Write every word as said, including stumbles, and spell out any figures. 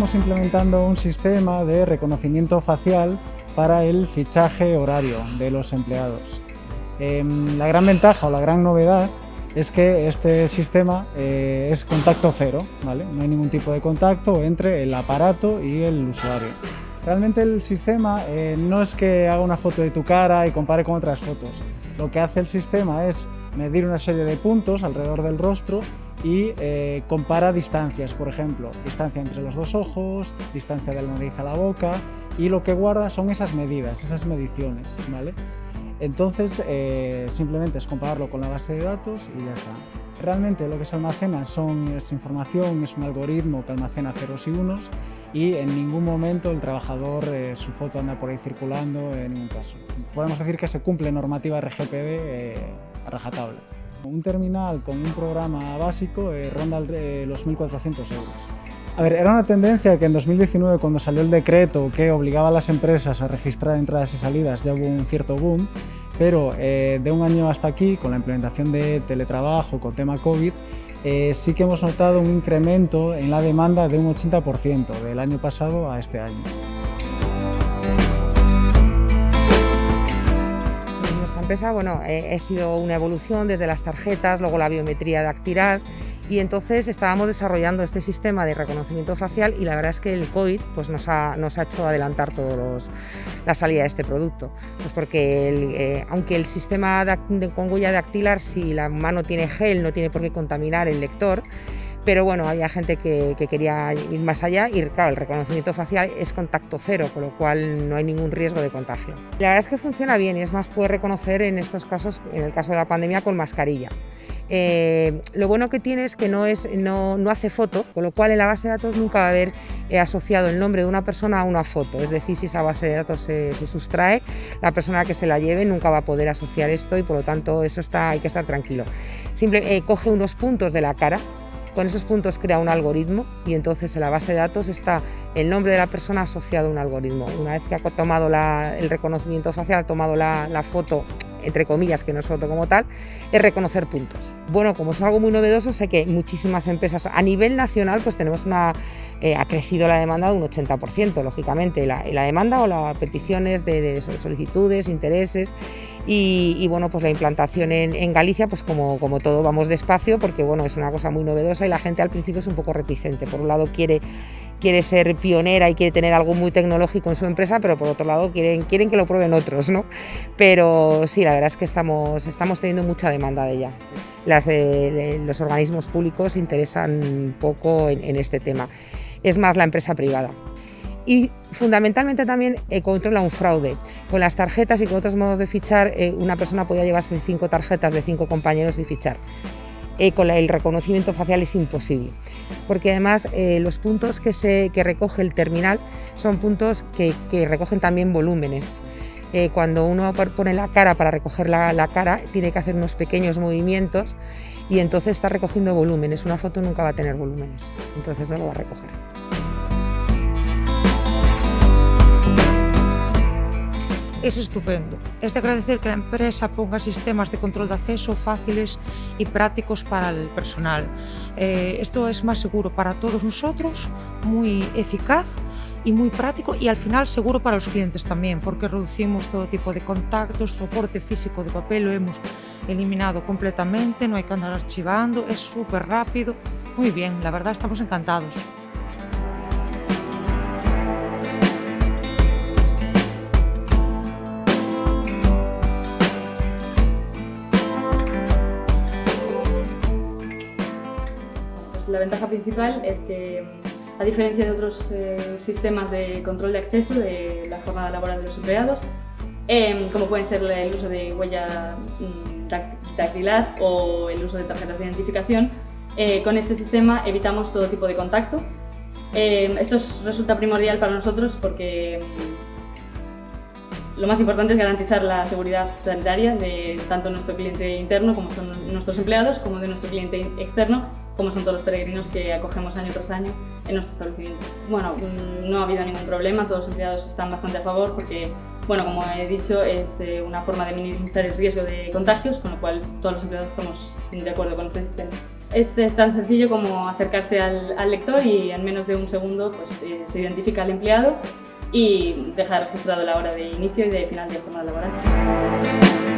estamos implementando un sistema de reconocimiento facial para el fichaje horario de los empleados. Eh, la gran ventaja o la gran novedad es que este sistema eh, es contacto cero, ¿vale? No hay ningún tipo de contacto entre el aparato y el usuario. Realmente el sistema eh, no es que haga una foto de tu cara y compare con otras fotos. Lo que hace el sistema es medir una serie de puntos alrededor del rostro y eh, compara distancias, por ejemplo, distancia entre los dos ojos, distancia de la nariz a la boca, y lo que guarda son esas medidas, esas mediciones, ¿vale? Entonces eh, simplemente es compararlo con la base de datos y ya está. Realmente lo que se almacena son, es información, es un algoritmo que almacena ceros y unos, y en ningún momento el trabajador, eh, su foto anda por ahí circulando, en ningún caso. Podemos decir que se cumple normativa R G P D eh, a rajatabla. Un terminal con un programa básico eh, ronda eh, los mil cuatrocientos euros. A ver, era una tendencia que en dos mil diecinueve, cuando salió el decreto que obligaba a las empresas a registrar entradas y salidas, ya hubo un cierto boom, pero eh, de un año hasta aquí, con la implementación de teletrabajo, con tema COVID, eh, sí que hemos notado un incremento en la demanda de un ochenta por ciento del año pasado a este año. Nuestra empresa, bueno, eh, ha sido una evolución desde las tarjetas, luego la biometría dactilar, y entonces estábamos desarrollando este sistema de reconocimiento facial, y la verdad es que el COVID pues, nos, ha, nos ha hecho adelantar todos la salida de este producto. Pues porque el, eh, aunque el sistema de, de, con huella dactilar, si la mano tiene gel, no tiene por qué contaminar el lector, pero bueno, había gente que, que quería ir más allá, y claro, el reconocimiento facial es contacto cero, con lo cual no hay ningún riesgo de contagio. La verdad es que funciona bien, y es más, puede reconocer en estos casos, en el caso de la pandemia, con mascarilla. Eh, lo bueno que tiene es que no, es, no, no hace foto, con lo cual en la base de datos nunca va a haber eh, asociado el nombre de una persona a una foto. Es decir, si esa base de datos se, se sustrae, la persona que se la lleve nunca va a poder asociar esto, y por lo tanto eso está, hay que estar tranquilo. Simple, eh, coge unos puntos de la cara. Con esos puntos crea un algoritmo, y entonces en la base de datos está el nombre de la persona asociado a un algoritmo. Una vez que ha tomado la, el reconocimiento facial, ha tomado la, la foto, entre comillas, que no es foto como tal, es reconocer puntos. Bueno, como es algo muy novedoso, sé que muchísimas empresas a nivel nacional pues tenemos una, eh, ha crecido la demanda de un ochenta por ciento, lógicamente, la, la demanda o las peticiones de, de solicitudes, intereses, y, y bueno, pues la implantación en, en Galicia, pues como, como todo vamos despacio, porque bueno, es una cosa muy novedosa y la gente al principio es un poco reticente. Por un lado quiere quiere ser pionera y quiere tener algo muy tecnológico en su empresa, pero por otro lado quieren, quieren que lo prueben otros, ¿no? Pero sí, la verdad es que estamos, estamos teniendo mucha demanda de ella. Las, eh, los organismos públicos se interesan poco en, en este tema. Es más la empresa privada. Y fundamentalmente también eh, controla un fraude. Con las tarjetas y con otros modos de fichar, eh, una persona podía llevarse cinco tarjetas de cinco compañeros y fichar. Eh, con la, el reconocimiento facial es imposible, porque además eh, los puntos que, se, que recoge el terminal son puntos que, que recogen también volúmenes. Eh, cuando uno pone la cara para recoger la, la cara, tiene que hacer unos pequeños movimientos, y entonces está recogiendo volúmenes. Una foto nunca va a tener volúmenes, entonces no lo va a recoger. Es estupendo. Es de agradecer que la empresa ponga sistemas de control de acceso fáciles y prácticos para el personal. Eh, esto es más seguro para todos nosotros, muy eficaz y muy práctico, y al final seguro para los clientes también, porque reducimos todo tipo de contactos, soporte físico de papel lo hemos eliminado completamente, no hay que andar archivando, es súper rápido. Muy bien, la verdad estamos encantados. La ventaja principal es que, a diferencia de otros eh, sistemas de control de acceso de la jornada laboral de los empleados, eh, como pueden ser el uso de huella mm, dactilar o el uso de tarjetas de identificación, eh, con este sistema evitamos todo tipo de contacto. Eh, esto es, resulta primordial para nosotros porque mm, lo más importante es garantizar la seguridad sanitaria de tanto nuestro cliente interno, como son nuestros empleados, como de nuestro cliente externo, como son todos los peregrinos que acogemos año tras año en nuestro establecimiento. Bueno, no ha habido ningún problema, todos los empleados están bastante a favor porque, bueno, como he dicho, es una forma de minimizar el riesgo de contagios, con lo cual todos los empleados estamos de acuerdo con este sistema. Este es tan sencillo como acercarse al, al lector y en menos de un segundo pues, eh, se identifica al empleado y deja registrado la hora de inicio y de final de jornada laboral.